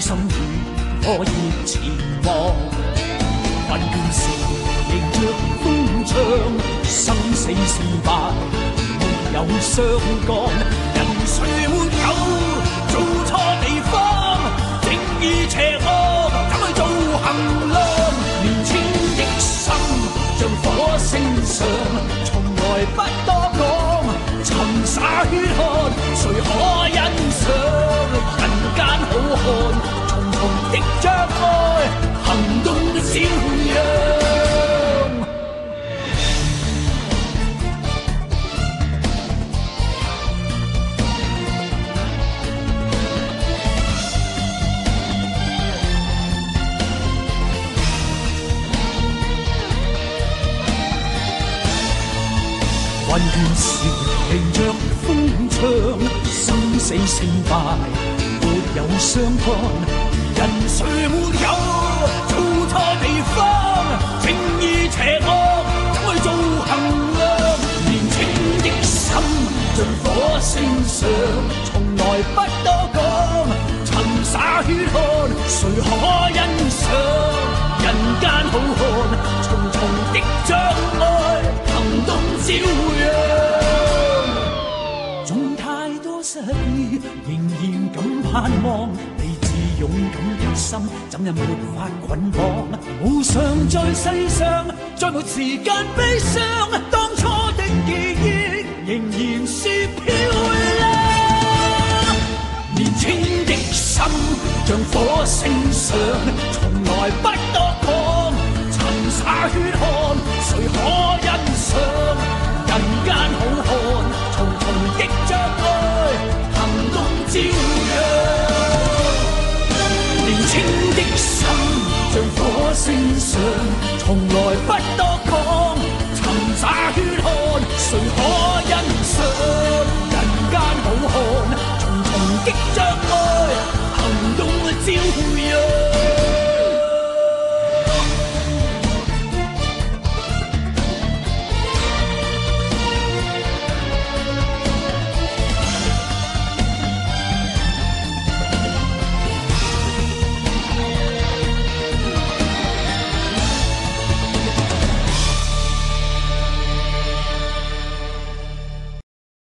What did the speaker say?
心如火熱前往。困倦時迎着風唱，生死勝敗沒有相干。人誰沒有做錯地方？正義邪惡怎去做衡量？年青的心像火星上，從來不多講，沉灑血汗，誰可欣賞？人間好漢，重重的障礙，行動的小樣。困倦時迎着風唱，生死勝敗沒有相干。人誰沒有做錯地方？正義邪惡怎去做衡量？年青的心像火星上，從來不多講，沉灑血汗，誰可欣賞？人間好漢，重重的障礙，行動照樣。縱太多失意，仍然敢盼望。你自勇敢的心，怎也沒法捆綁。無常在世上，再沒時間悲傷。當初的記憶，仍然是漂亮。年青的心像火星上，從來不多講，沉灑血汗，誰可欣賞？人間好漢，重重的障礙，行動照樣。年青的心像火星上，從來不多講，沉灑血汗，誰可